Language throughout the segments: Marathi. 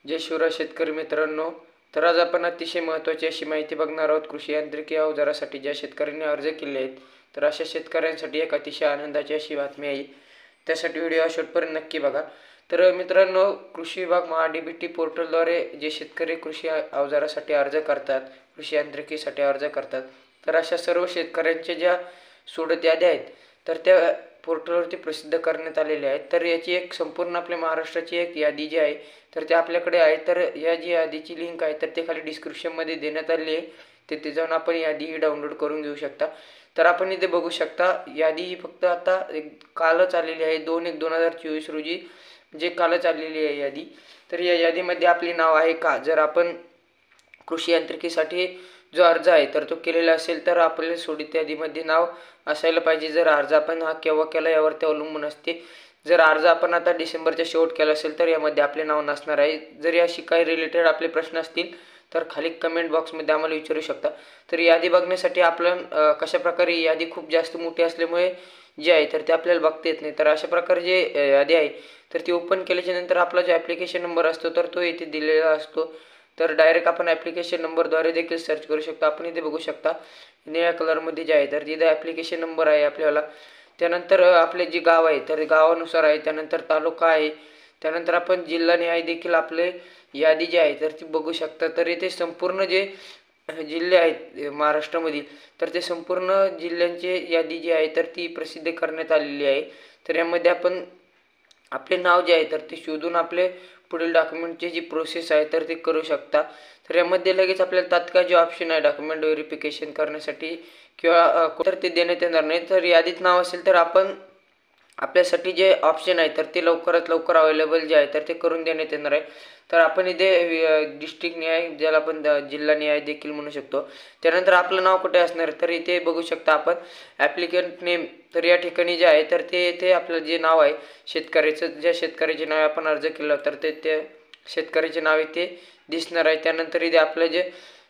जय शिवराय शेतकरी मित्रांनो, तर आज आपण अतिशय महत्त्वाची अशी माहिती बघणार आहोत। कृषी यांत्रिकी अवजारासाठी ज्या शेतकऱ्यांनी अर्ज केले आहेत, तर अशा शेतकऱ्यांसाठी एक अतिशय आनंदाची अशी बातमी आहे। त्यासाठी व्हिडिओ शेवटपर्यंत नक्की बघा। तर मित्रांनो, कृषी विभाग महा-डी-बी-टी पोर्टलद्वारे जे शेतकरी कृषी अवजारासाठी अर्ज करतात, कृषी यांत्रिकीसाठी अर्ज करतात, तर अशा सर्व शेतकऱ्यांच्या ज्या सोडत याद्या आहेत, तर त्या पोर्टलवरती प्रसिद्ध करण्यात आलेल्या आहेत। तर याची एक संपूर्ण आपल्या महाराष्ट्राची एक यादी जी आहे, तर ते आपल्याकडे आहे। तर या जी यादीची लिंक आहे, तर ते खाली डिस्क्रिप्शनमध्ये देण्यात आली आहे। तिथे जाऊन आपण यादी डाउनलोड करून घेऊ शकता। तर आपण इथे बघू शकता, यादी ही फक्त आता कालच आलेली आहे, 2/1/2024 रोजी, जे कालच आलेली आहे यादी। तर या यादीमध्ये आपले नाव आहे का? जर आपण कृषी यांत्रिकीसाठी जो अर्ज आहे तर तो केलेला असेल, तर आपल्या सोडित यादीमध्ये नाव असायला पाहिजे। जर अर्ज आपण हा केव्हा केला यावरती अवलंबून असते। जर अर्ज आपण आता डिसेंबरच्या शेवट केला असेल, तर यामध्ये आपले नाव नसणार आहे। जर याशी काही रिलेटेड आपले प्रश्न असतील, तर खाली कमेंट बॉक्समध्ये आम्हाला विचारू शकता। तर यादी बघण्यासाठी आपण कशाप्रकारे, यादी खूप जास्त मोठी असल्यामुळे जे आहे तर ते आपल्याला बघता येत नाही। तर अशा प्रकारे जे यादी आहे, तर ती ओपन केल्याच्या नंतर आपला जो ॲप्लिकेशन नंबर असतो, तर तो इथे दिलेला असतो। तर डायरेक्ट आपण ॲप्लिकेशन नंबरद्वारे देखील सर्च करू शकतो। आपण इथे बघू शकता निळ्या कलरमध्ये जे आहे, तर तिथे ॲप्लिकेशन नंबर आहे आपल्याला। त्यानंतर आपले जे गाव आहे, तर गावानुसार आहे। त्यानंतर तालुका आहे। त्यानंतर आपण जिल्हानिहाय देखील आपले यादी जी आहे, तर ती बघू शकता। तर इथे संपूर्ण जे जिल्हे आहेत महाराष्ट्रामधील, तर ते संपूर्ण जिल्ह्यांची यादी जी आहे, तर ती प्रसिद्ध करण्यात आलेली आहे। तर यामध्ये आपण आपले नाव जे आहे, तर ते शोधून आपले पुढील डॉक्युमेंटची जी प्रोसेस आहे, तर ते करू शकता। तर यामध्ये लगेच आपल्याला तात्काळ जे ऑप्शन आहे डॉक्युमेंट व्हेरिफिकेशन करण्यासाठी किंवा तर ते देण्यात येणार नाही। तर यादीत नाव असेल, तर आपण आपल्यासाठी जे ऑप्शन आहे, तर ते लवकरात लवकर अवेलेबल जे आहे, तर ते करून देण्यात येणार आहे। तर आपण इथे डिस्ट्रिक्ट न्याय, ज्याला आपण जिल्हा न्याय देखील म्हणू शकतो। त्यानंतर आपलं नाव कुठे असणार, तर इथे बघू शकता आपण ॲप्लिकंट नेम। तर या ठिकाणी जे आहे, तर ते इथे आपलं जे नाव आहे शेतकऱ्याचं, ज्या शेतकऱ्याचे नाव आपण अर्ज केलं, तर ते शेतकऱ्याचे नाव इथे दिसणार आहे। त्यानंतर इथे आपलं जे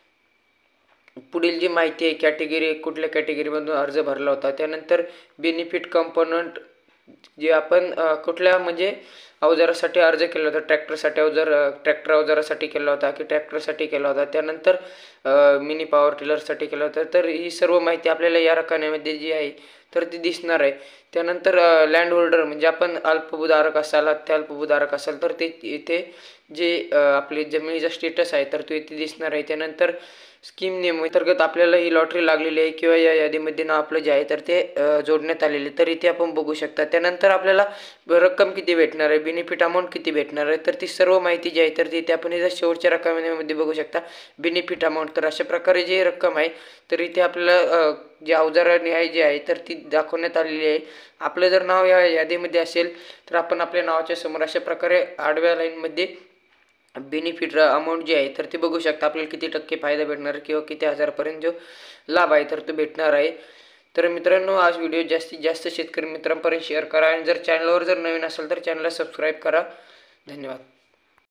पुढील जी माहिती आहे, कॅटेगरी कुठल्या कॅटेगरीमधून अर्ज भरला होता, त्यानंतर बेनिफिट कंपोनंट जे आपण कुठल्या म्हणजे अवजारासाठी अर्ज केला होता, ट्रॅक्टरसाठी ट्रॅक्टर अवजारासाठी केला होता की ट्रॅक्टरसाठी केला होता, त्यानंतर मिनी पॉवर टिलरसाठी केला होता। तर ही सर्व माहिती आपल्याला या रकान्यामध्ये जी आहे, तर ती दिसणार आहे। त्यानंतर लँड होल्डर म्हणजे आपण अल्पभूधारक असाल, अत्यल्पभूधारक असाल, तर ते इथे जे आपले जमिनीचा स्टेटस आहे, तर तो इथे दिसणार आहे। त्यानंतर स्कीम नेम अंतर्गत आपल्याला ही लॉटरी लागलेली आहे किंवा या यादीमध्ये नाव आपलं जे आहे, तर ते जोडण्यात आलेले, तर इथे आपण बघू शकता। त्यानंतर आपल्याला रक्कम किती भेटणार आहे, बेनिफिट अमाऊंट किती भेटणार आहे, तर ती सर्व माहिती जी आहे, तर ती इथे आपण इथे शेवटच्या रकमेमध्ये बघू शकता, बेनिफिट अमाऊंट। तर अशा प्रकारे जी रक्कम आहे, तर इथे आपल्याला जे अवजारानिहाय जे आहे, तर ती दाखवण्यात आलेली आहे। आपलं जर नाव या यादीमध्ये असेल, तर आपण आपल्या नावाच्या समोर अशा प्रकारे आडव्या लाईनमध्ये बेनिफिट अमाऊंट जी आहे, तर ते बघू शकता। आपल्याला किती टक्के फायदा भेटणार किंवा किती हजारपर्यंत जो लाभ आहे, तर तो भेटणार आहे। तर मित्रांनो, आज व्हिडिओ जास्तीत जास्त शेतकरी मित्रांपर्यंत शेअर करा आणि जर चॅनलवर जर नवीन असेल, तर चॅनलला सबस्क्राईब करा। धन्यवाद।